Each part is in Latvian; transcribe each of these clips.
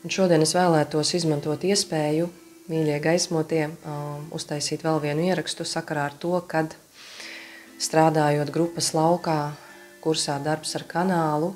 Un šodien es vēlētos izmantot iespēju, mīļie gaismotie, uztaisīt vēl vienu ierakstu sakarā ar to, kad strādājot grupas laukā, kursā darbs ar kanālu,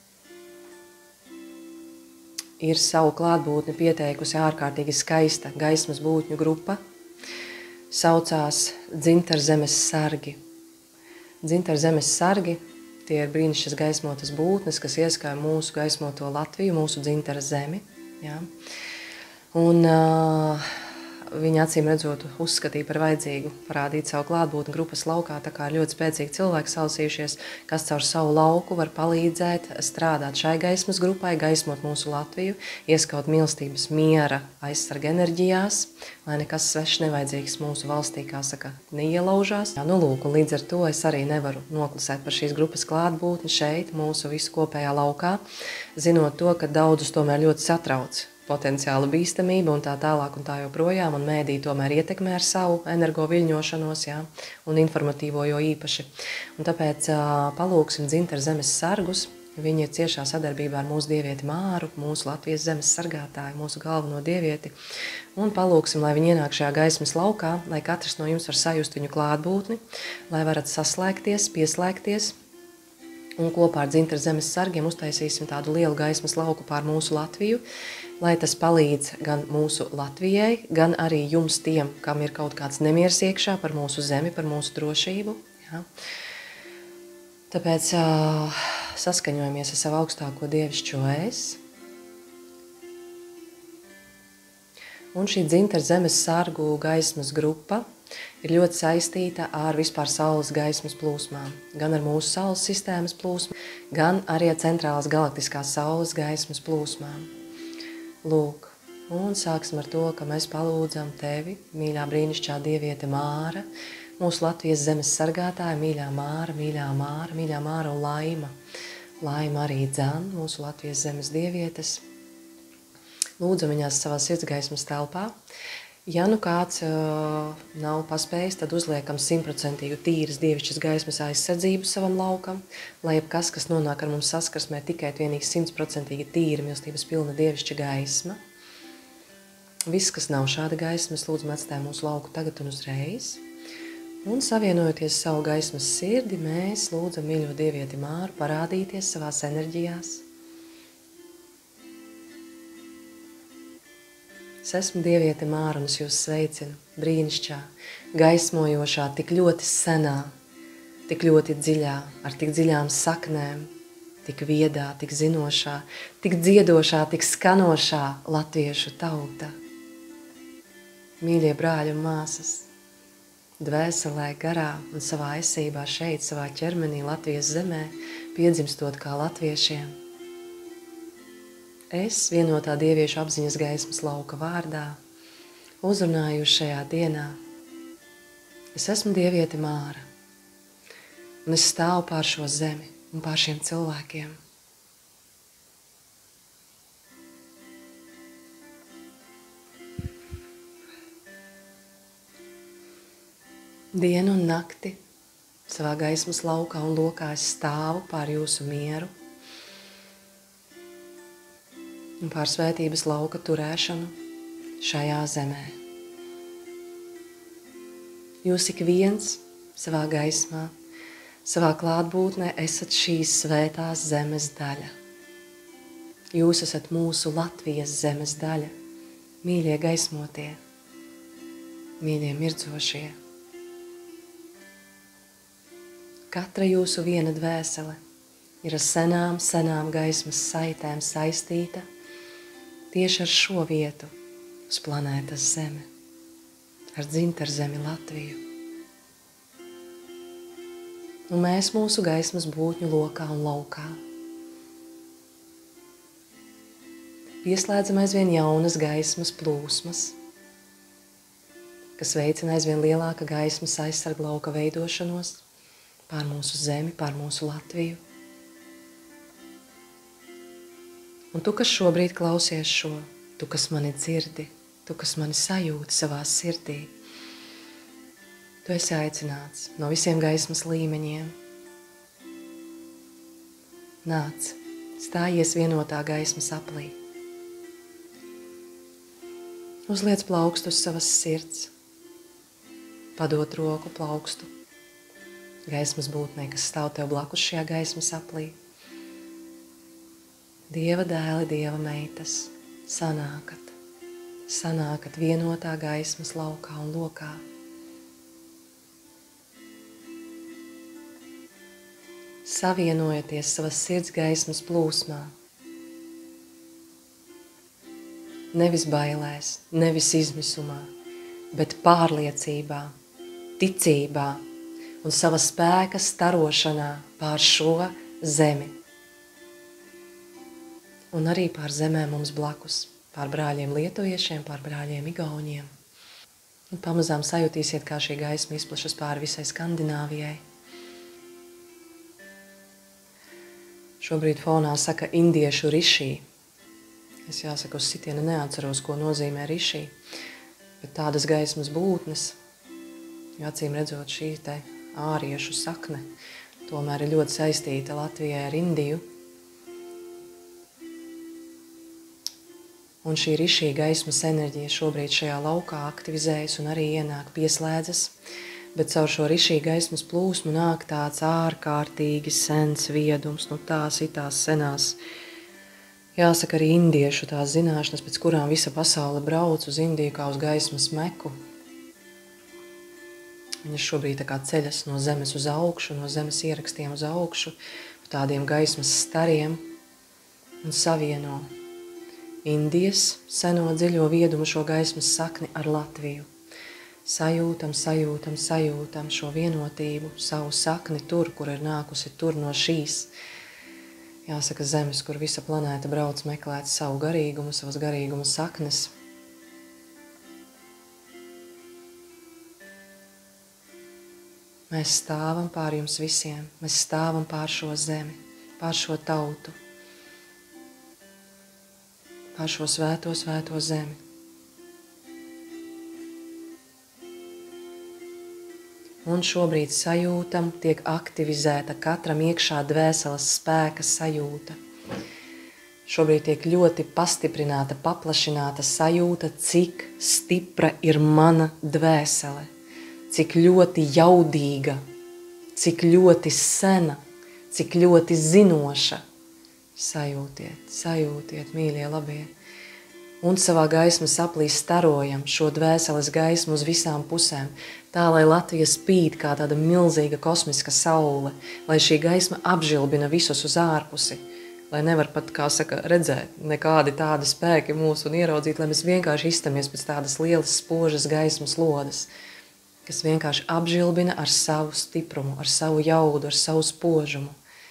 ir savu klātbūtni pieteikusi ārkārtīgi skaista gaismas būtņu grupa, saucās Dzintarzemes sargi. Dzintarzemes sargi tie ir brīnišķas gaismotas būtnes, kas ieskauj mūsu gaismoto Latviju, mūsu dzintara zemi. Ja? Un viņi acīm redzot uzskatīja par vajadzīgu parādīt savu klātbūtni grupas laukā, tā kā ir ļoti spēcīgi cilvēki salasījušies, kas caur savu lauku var palīdzēt strādāt šai gaismas grupai, gaismot mūsu Latviju, ieskaut mīlestības miera aizsarga enerģijās, lai nekas svešs nevajadzīgs mūsu valstī, kā saka, neielaužās. Jā, nu lūk, un līdz ar to es arī nevaru noklusēt par šīs grupas klātbūtni šeit, mūsu visu kopējā laukā, zinot to, ka daudzus tomēr ļoti satrauc potenciāla bīstamība un tā tālāk un tā joprojām, un mēdī tomēr ietekmē ar savu energo viļņošanos, jā, un informatīvo jo īpaši. Un tāpēc palūksim Dzintarzemes sargus. Viņi ir ciešā sadarbībā ar mūsu dievieti Māru, mūsu Latvijas zemes sargātāju, mūsu galveno dievieti. Un palūksim, lai viņi ienāk šajā gaismas laukā, lai katrs no jums var sajust viņu klātbūtni, lai varat saslēgties, pieslēgties. Un kopā ar Dzintarzemes sargiem uztaisīsim tādu lielu gaismas lauku pār mūsu Latviju, lai tas palīdz gan mūsu Latvijai, gan arī jums tiem, kam ir kaut kāds nemieris iekšā par mūsu zemi, par mūsu drošību. Ja? Tāpēc saskaņojamies ar savu augstāko dievišķo es. Un šī Dzintarzemes sargu gaismas grupa ir ļoti saistīta ar vispār saules gaismas plūsmām. Gan ar mūsu saules sistēmas plūsmām, gan arī ar centrālas galaktiskās saules gaismas plūsmām. Lūk, un sāksim ar to, ka mēs palūdzam tevi, mīļā brīnišķā dieviete Māra, mūsu Latvijas zemes sargātāja, mīļā Māra, mīļā Māra, mīļā Māra un Laima. Laima arī dzan, mūsu Latvijas zemes dievietes. Lūdzam viņās savā sirdsgaismas telpā. Ja nu kāds nav paspējis, tad uzliekam 100% tīras dievišķas gaismas aizsardzību savam laukam, lai jebkas, kas nonāk ar mums saskarsmē, tikai vienīgi 100% tīra mīlestības pilna dievišķa gaisma. Viss, kas nav šāda gaisma, lūdzam atstāj mūsu lauku tagad un uzreiz. Un savienojoties savu gaismas sirdi, mēs lūdzam mīļo dievieti Māru parādīties savās enerģijās. Es esmu dieviete Māra un es jūs sveicinu brīnišķā, gaismojošā, tik ļoti senā, tik ļoti dziļā, ar tik dziļām saknēm, tik viedā, tik zinošā, tik dziedošā, tik skanošā latviešu tauta. Mīļie brāļi un māsas, dvēselē, garā un savā esībā šeit, savā ķermenī Latvijas zemē, piedzimstot kā latviešiem. Es vienotā dieviešu apziņas gaismas lauka vārdā uzrunāju šajā dienā. Es esmu dieviete Māra, un es stāvu pār šo zemi un pār šiem cilvēkiem. Dienu un nakti savā gaismas laukā un lokā es stāvu pār jūsu mieru un pār svētības lauka turēšanu šajā zemē. Jūs ik viens savā gaismā, savā klātbūtnē esat šīs svētās zemes daļa. Jūs esat mūsu Latvijas zemes daļa, mīļie gaismotie, mīļie mirdzošie. Katra jūsu viena dvēsele ir ar senām gaismas saitēm saistīta tieši ar šo vietu uz planētas Zeme, ar Dzintarzemi Latviju. Un mēs mūsu gaismas būtņu lokā un laukā pieslēdzam aizvien jaunas gaismas plūsmas, kas veicina aizvien lielāka gaismas aizsarga lauka veidošanos pār mūsu zemi, pār mūsu Latviju. Un tu, kas šobrīd klausies šo, tu, kas mani dzirdi, tu, kas mani sajūti savā sirdī, tu esi aicināts no visiem gaismas līmeņiem. Nāc, stājies vienotā gaismas aplī. Uzliec plaukstu uz savas sirds. Padod roku plaukstu gaismas būtnei, kas stāv tev blakus šajā gaismas aplī. Dieva dēli, Dieva meitas, sanākat vienotā gaismas laukā un lokā. Savienojaties savas sirds gaismas plūsmā. Nevis bailēs, nevis izmisumā, bet pārliecībā, ticībā un sava spēka starošanā pār šo zemi. Un arī pār zemēm mums blakus, pār brāļiem lietuviešiem, pār brāļiem igauņiem. Un pamazām sajutīsiet, kā šī gaisma izplašas pāri visai Skandināvijai. Šobrīd fonā saka indiešu rišī. Es jāsaka, uz sitiena neatceros, ko nozīmē rišī, bet tādas gaismas būtnes, jo acīm redzot šī te āriešu sakne, tomēr ir ļoti saistīta Latvijai ar Indiju. Un šī rišī gaismas enerģija šobrīd šajā laukā aktivizējas un arī ienāk pieslēdzas, bet caur šo rišī gaismas plūsmu nāk tāds ārkārtīgi sens viedums, tās itās senās, jāsaka arī indiešu tās zināšanas, pēc kurām visa pasaule brauc uz Indiju kā uz gaismas meku. Viņas šobrīd tā kā ceļas no zemes uz augšu, no zemes ierakstiem uz augšu, tādiem gaismas stariem un savieno Indijas seno dziļo viedumu šo gaismas sakni ar Latviju. Sajūtam šo vienotību, savu sakni tur, kur ir nākusi tur no šīs, jāsaka, zemes, kur visa planēta brauc meklēt savu garīgumu, savas garīguma saknes. Mēs stāvam pār jums visiem, mēs stāvam pār šo zemi, pār šo tautu, pār šo svēto zemi. Un šobrīd sajūtam tiek aktivizēta katram iekšā dvēseles spēka sajūta. Šobrīd tiek ļoti pastiprināta, paplašināta sajūta, cik stipra ir mana dvēsele, cik ļoti jaudīga, cik ļoti sena, cik ļoti zinoša. Sajūtiet, mīļie labie. Un savā gaismas aplī starojam šo dvēseles gaismu uz visām pusēm, tā, lai Latvija spīd kā tāda milzīga kosmiska saule, lai šī gaisma apžilbina visus uz ārpusi, lai nevar pat, kā saka, redzēt nekādi tādi spēki mūsu un ieraudzīt, lai mēs vienkārši iztamies pēc tādas lielas spožas gaismas lodes, kas vienkārši apžilbina ar savu stiprumu, ar savu jaudu, ar savu spožumu.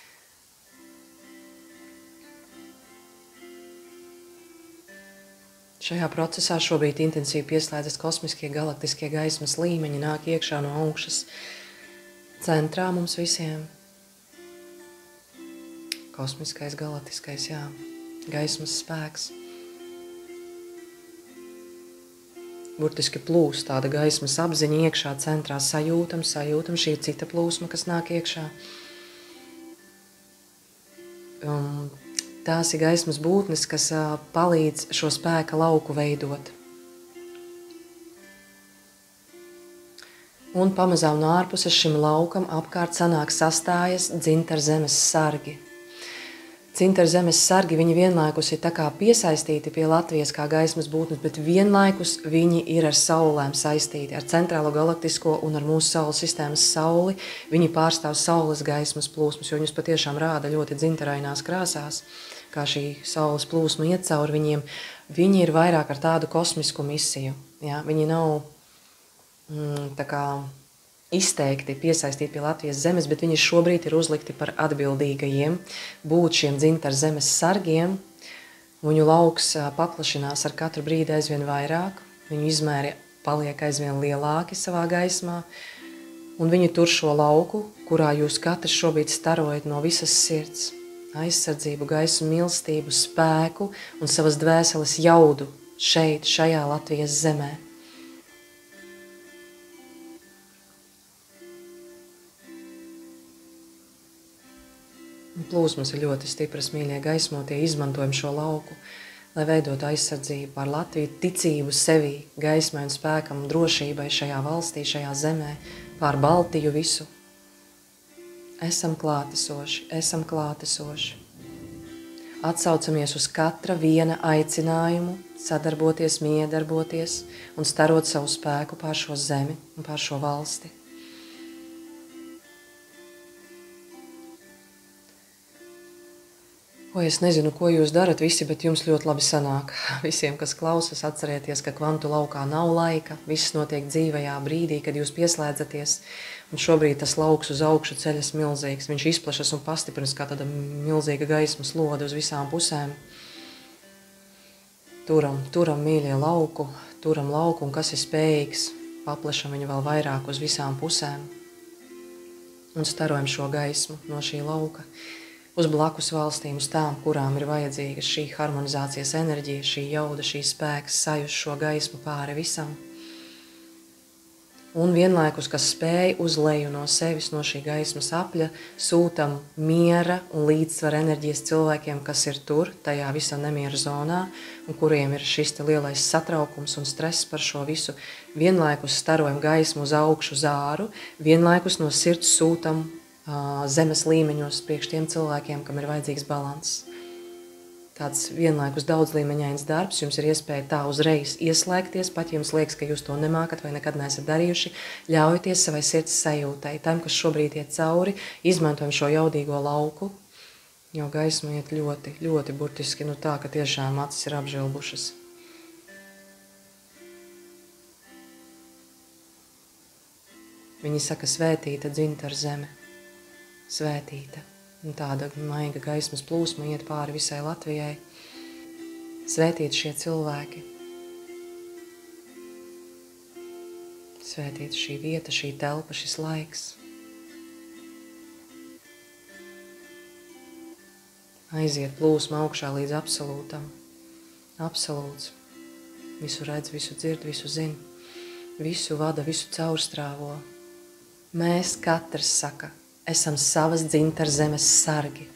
Šajā procesā šobrīd intensīvi pieslēdzas kosmiskie galaktiskie gaismas līmeņi, nāk iekšā no augšas centrā mums visiem. Kosmiskais, galaktiskais, gaismas spēks. Burtiski plūst tāda gaismas apziņa iekšā centrā, sajūtam, šī ir cita plūsma, kas nāk iekšā. Tās ir gaismas būtnes, kas palīdz šo spēka lauku veidot. Un pamazām no ārpuses šim laukam apkārt sanāk sastājas dzintarzemes sargi. Dzintarzemes sargi, viņi vienlaikus ir tā kā piesaistīti pie Latvijas kā gaismas būtnes, bet vienlaikus viņi ir ar saulēm saistīti, ar centrālo galaktisko un ar mūsu saules sistēmas sauli. Viņi pārstāv saules gaismas plūsmas, jo viņus patiešām rāda ļoti dzintarainās krāsās, kā šī saules plūsma iet cauri viņiem. Viņi ir vairāk ar tādu kosmisku misiju. Ja? Viņi nav tā kā izteikti piesaistīti pie Latvijas zemes, bet viņi šobrīd ir uzlikti par atbildīgajiem būt šiem dzintarzemes sargiem. Viņu lauks paplašinās ar katru brīdi aizvien vairāk, viņu izmēri paliek aizvien lielāki savā gaismā, un viņi tur šo lauku, kurā jūs katrs šobrīd starojat no visas sirds, aizsardzību, gaisu, mīlestību, spēku un savas dvēseles jaudu šeit, šajā Latvijas zemē. Plūsmas ir ļoti stipras, mīļie gaismotie, izmantojam šo lauku, lai veidotu aizsardzību pār Latviju, ticību sevī, gaismai un spēkam, drošībai šajā valstī, šajā zemē, pār Baltiju visu. Esam klātesoši, esam klātesoši. Atsaucamies uz katra viena aicinājumu, sadarboties, miedarboties un starot savu spēku pār šo zemi un pār šo valsti. Es nezinu, ko jūs darat visi, bet jums ļoti labi sanāk. Visiem, kas klausas, atcerieties, ka kvantu laukā nav laika. Viss notiek dzīvajā brīdī, kad jūs pieslēdzaties. Un šobrīd tas lauks uz augšu ceļas milzīgs. Viņš izplešas un pastiprins kā tāda milzīga gaismas lode uz visām pusēm. Turam mīļie lauku, un kas ir spējīgs, paplešam viņu vēl vairāk uz visām pusēm. Un starojam šo gaismu no šī lauka uz blakus valstīm, uz tām, kurām ir vajadzīga šī harmonizācijas enerģija, šī jauda, šī spēks, sajust šo gaismu pāri visam. Un vienlaikus, kas spēj uz leju no sevis, no šī gaismas apļa, sūtam miera un līdzsvara enerģijas cilvēkiem, kas ir tur, tajā visā nemiera zonā, un kuriem ir šis lielais satraukums un stress par šo visu. Vienlaikus starojam gaismu uz augšu zāru, vienlaikus no sirds sūtam zemes līmeņos priekš tiem cilvēkiem, kam ir vajadzīgs balanss. Tāds vienlaikus daudzlīmeņains darbs, jums ir iespēja tā uzreiz ieslēgties, pat jums liekas, ka jūs to nemākat vai nekad neesat darījuši, ļaujieties savai sirds sajūtai, tam, kas šobrīd iet cauri, izmantojam šo jaudīgo lauku, jo gaisma iet ļoti, ļoti burtiski, tā, ka tiešām acis ir apžilbušas. Viņi saka, svētīta dzintara zeme. Svētīta. Un tāda maiga gaismas plūsma iet pāri visai Latvijai. Svētīti šie cilvēki. Svētīta šī vieta, šī telpa, šis laiks. Aiziet plūsma augšā līdz absolūtam. Absolūts. Visu redz, visu dzird, visu zin. Visu vada, visu caurstrāvo. Mēs katrs saka, esam savas dzintara zemes sargi.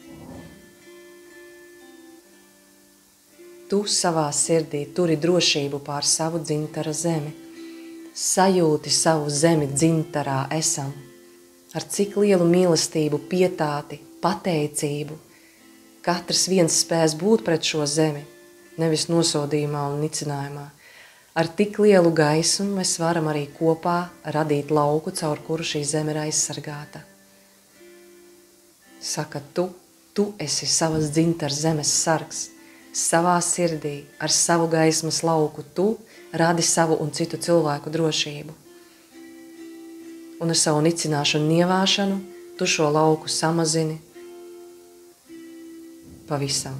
Tu savā sirdī turi drošību pār savu dzintara zemi. Sajūti savu zemi dzintarā esam. Ar cik lielu mīlestību, pietāti, pateicību. Katrs viens spēs būt pret šo zemi, nevis nosodījumā un nicinājumā. Ar tik lielu gaismu mēs varam arī kopā radīt lauku, caur kuru šī zeme ir aizsargāta. Saka, tu esi savas dzintara zemes sargs, savā sirdī, ar savu gaismas lauku, tu radi savu un citu cilvēku drošību. Un ar savu nicināšanu, nievāšanu, tu šo lauku samazini pavisam.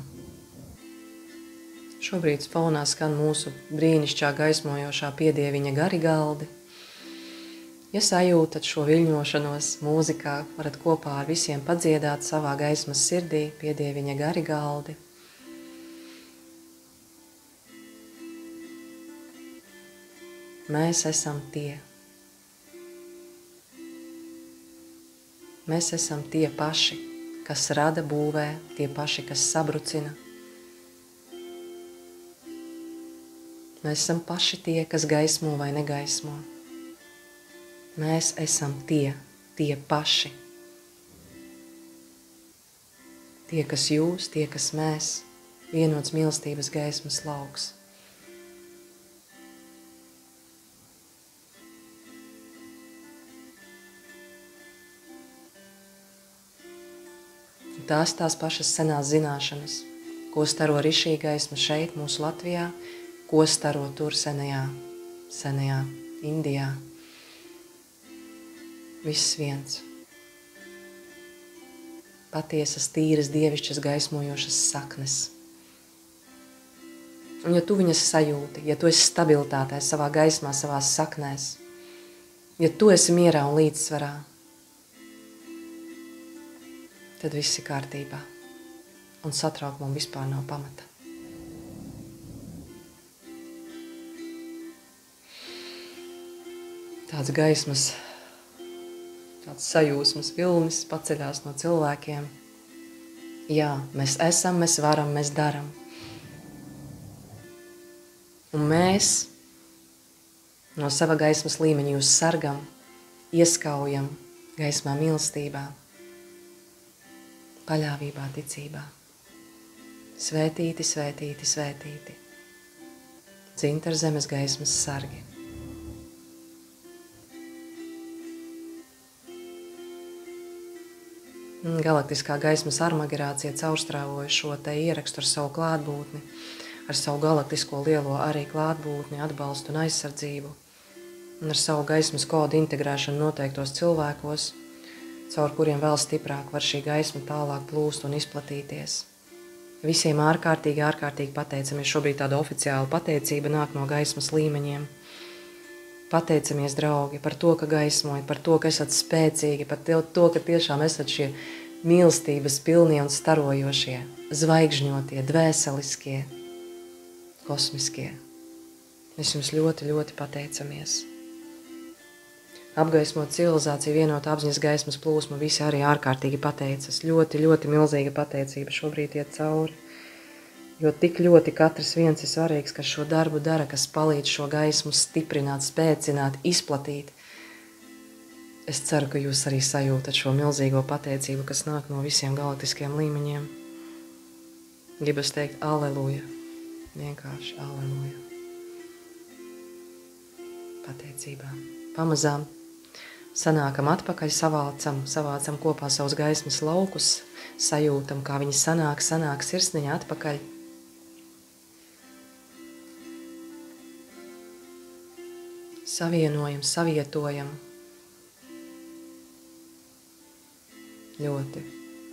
Šobrīd fonā skan mūsu brīnišķā gaismojošā piedieviņa Garigaldi. Ja sajūtat šo viļņošanos mūzikā, varat kopā ar visiem padziedāt savā gaismas sirdī piedieviņa Garigaldi. Mēs esam tie. Mēs esam tie paši, kas rada, būvē, tie paši, kas sabrucina. Mēs esam paši tie, kas gaismo vai negaismo. Mēs esam tie paši. Tie, kas jūs, tie, kas mēs, vienots mīlestības gaismas lauks. Tās pašas senās zināšanas, ko staro arī šī gaisma šeit, mūsu Latvijā, ko staro tur senajā Indijā. Viss viens. Patiesas, tīras, dievišķas, gaismojošas saknes. Un ja tu viņas sajūti, ja tu esi stabilitātē savā gaismā, savās saknēs, ja tu esi mierā un līdzsvarā, tad viss ir kārtībā. Un satraukumam vispār nav pamata. Tāds gaismas, tāds sajūsmas vilnis paceļās no cilvēkiem. Jā, mēs esam, mēs varam, mēs daram. Un mēs no sava gaismas līmeņa jūs sargam, ieskaujam gaismā mīlestībā, paļāvībā, ticībā. Svētīti, svētīti, svētīti. Dzintarzemes gaismas sargi. Galaktiskā gaismas armagerācija caurstrāvoja šo te ierakstu ar savu klātbūtni, ar savu galaktisko lielo arī klātbūtni, atbalstu un aizsardzību, un ar savu gaismas kodu integrēšanu noteiktos cilvēkos, caur kuriem vēl stiprāk var šī gaisma tālāk plūst un izplatīties. Visiem ārkārtīgi pateicamies. Šobrīd tāda oficiāla pateicība nāk no gaismas līmeņiem. Pateicamies, draugi, par to, ka gaismojat, par to, ka esat spēcīgi, par to, ka tiešām esat šie mīlestības pilnie un starojošie, zvaigžņotie, dvēseliskie, kosmiskie. Mēs jums ļoti, ļoti pateicamies. Apgaismot civilizāciju, vienot apziņas gaismas plūsmu, visi arī ārkārtīgi pateicas. Ļoti, ļoti milzīga pateicība šobrīd iet cauri. Jo tik ļoti katrs viens ir svarīgs, kas šo darbu dara, kas palīdz šo gaismu stiprināt, spēcināt, izplatīt. Es ceru, ka jūs arī sajūtat šo milzīgo pateicību, kas nāk no visiem galaktiskiem līmeņiem. Gribas teikt aleluja. Vienkārši aleluja. Pateicībā. Pamazām sanākam atpakaļ, savācam kopā savus gaismas laukus, sajūtam, kā viņi sanāk sirsniņā atpakaļ. Savienojam, savietojam. Ļoti.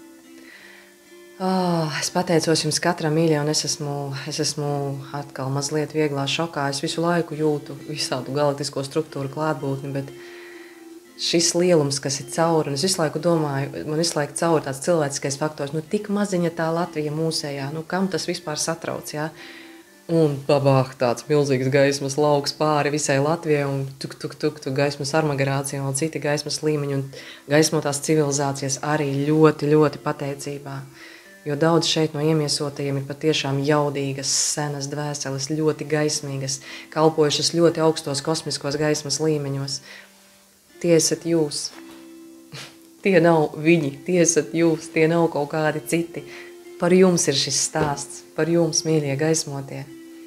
Es pateicos jums katram, mīļie, un es esmu atkal mazliet vieglā šokā. Es visu laiku jūtu visādu galaktisko struktūru klātbūtni, bet šis lielums, kas ir cauri, un es visu laiku domāju, man visu laiku cauri tāds cilvēciskais faktors, tik maziņa tā Latvija mūsējā, kam tas vispār satrauc, jā? Un babāk, tāds milzīgs gaismas lauks pāri visai Latvijai, un tuk, gaismas armagerācija un citi gaismas līmeņi, un gaismotās civilizācijas arī ļoti, ļoti pateicībā. Jo daudz šeit no iemiesotajiem ir patiešām jaudīgas, senas dvēseles, ļoti gaismīgas, kalpojušas ļoti augstos kosmiskos gaismas līmeņos. Tie esat jūs. Tie nav viņi, tie esat jūs, tie nav kaut kādi citi. Par jums ir šis stāsts, par jums, mīļie gaismotie.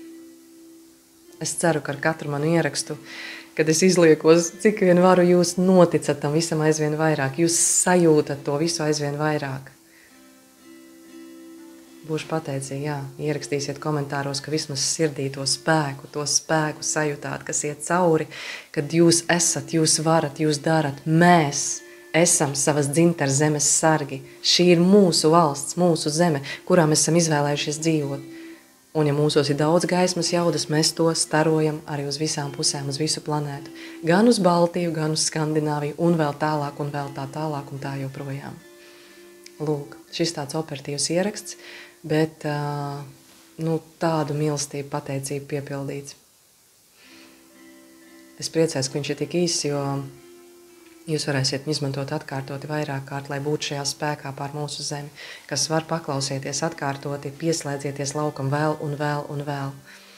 Es ceru, ka ar katru manu ierakstu, kad es izliekos, cik vien varu, jūs noticat tam visam aizvien vairāk, jūs sajūtat to visu aizvien vairāk. Būšu pateicīgi, jā, ierakstīsiet komentāros, ka vismaz sirdī to spēku sajūtāt, kas iet cauri, kad jūs esat, jūs varat, jūs darat. Mēs esam savas dzintarzemes sargi. Šī ir mūsu valsts, mūsu zeme, kurā mēs esam izvēlējušies dzīvot. Un ja mūsos ir daudz gaismas jaudas, mēs to starojam arī uz visām pusēm, uz visu planētu. Gan uz Baltiju, gan uz Skandināviju, un vēl tālāk, un vēl tā tālāk, un tā joprojām. Lūk, šis tāds operatīvs ieraksts, bet tādu mīlestību, pateicību piepildīts. Es priecājos, ka viņš ir tik īss, jo jūs varēsiet izmantot atkārtoti vairāk kārt, lai būtu šajā spēkā pār mūsu zemi, kas var paklausieties atkārtoti, pieslēdzieties laukam vēl un vēl un vēl.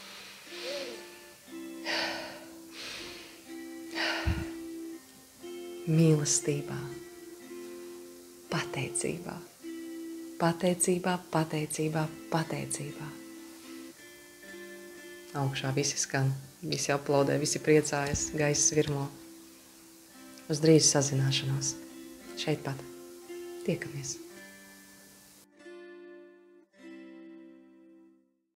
Mīlestībā, pateicībā. Pateicībā, pateicībā, pateicībā. Augšā visi skan, visi aplaudē, visi priecājas, gaiss virmo. Uz drīz sazināšanos. Šeit pat. Tiekamies.